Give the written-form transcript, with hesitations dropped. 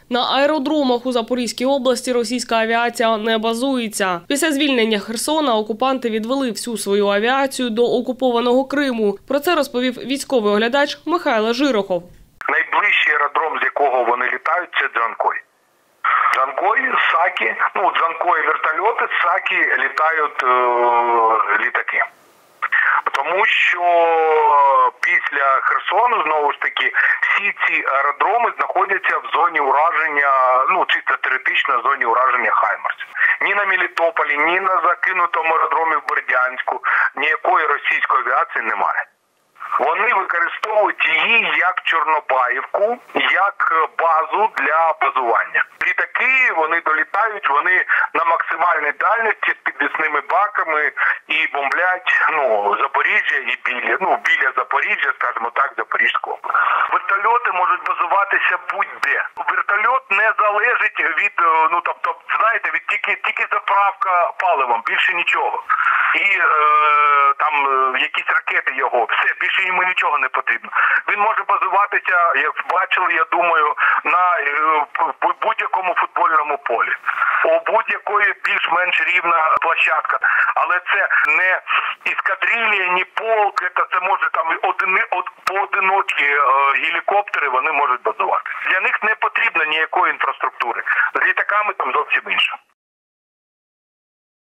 На аеродромах у Запорізькій області російська авіація не базується. Після звільнення Херсона окупанти відвели всю свою авіацію до окупованого Криму. Про це розповів військовий оглядач Михайло Жирохов. Найближчий аеродром, з якого вони літають, це Джанкой. Джанкой, Сакі, Джанкой вертольоти, Сакі літають літаки. Тому що після Херсону, знову ж таки, всі ці аеродроми знаходяться в зоні ураження, чисто теоретично в зоні ураження Хаймарсів. Ні на Мелітополі, ні на закинутому аеродромі в Бердянську ніякої російської авіації немає. Вони використовують її як Чорнобаївку, як базу для базування. Літаки, вони долітають, вони на максимальній дальності з підвісними баками і бомблять, Запоріжжя і біля Запоріжжя, скажімо так, Запорізьку область. Вертольоти можуть базуватися будь-де. Вертольот не залежить від, тільки заправка паливом, більше нічого. І якісь ракети його, все, більше йому нічого не потрібно. Він може базуватися, як бачили, я думаю, на будь-якому футбольному полі. У будь-якої більш-менш рівна площадка. Але це не ескадрилья, ні полк, це може поодинокі гелікоптери вони можуть базувати. Для них не потрібно ніякої інфраструктури. З літаками там зовсім інше.